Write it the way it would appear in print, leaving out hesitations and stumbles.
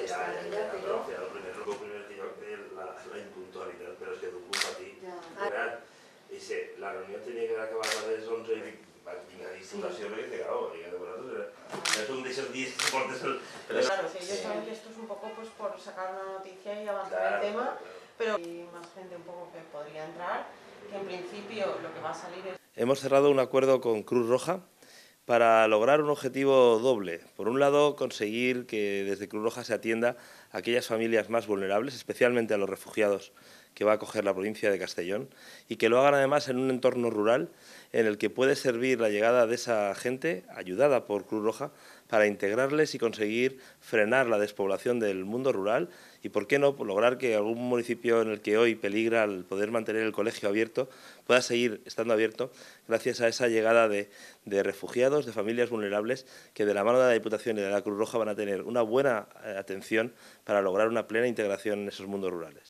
Però al final el primer que yo la impuntualidad, pero es que tu culpa a ti. Dice, la reunión tenía que acabar a les 11 i vinc a disfrutació perquè te cago, diga de vosaltres. Tu em deixes dir que portes el... Claro, que ellos saben que esto es un poco pues por sacar una noticia y avanzar el tema, pero hay más gente un poco que podría entrar, que en principio lo que va a salir es... Hemos cerrado un acuerdo con Cruz Roja para lograr un objetivo doble. Por un lado, conseguir que desde Cruz Roja se atienda a aquellas familias más vulnerables, especialmente a los refugiados que va a acoger la provincia de Castellón, y que lo hagan además en un entorno rural en el que puede servir la llegada de esa gente, ayudada por Cruz Roja, para integrarles y conseguir frenar la despoblación del mundo rural y, por qué no, lograr que algún municipio en el que hoy peligra el poder mantener el colegio abierto pueda seguir estando abierto gracias a esa llegada de refugiados, de familias vulnerables que de la mano de la Diputación y de la Cruz Roja van a tener una buena atención para lograr una plena integración en esos mundos rurales.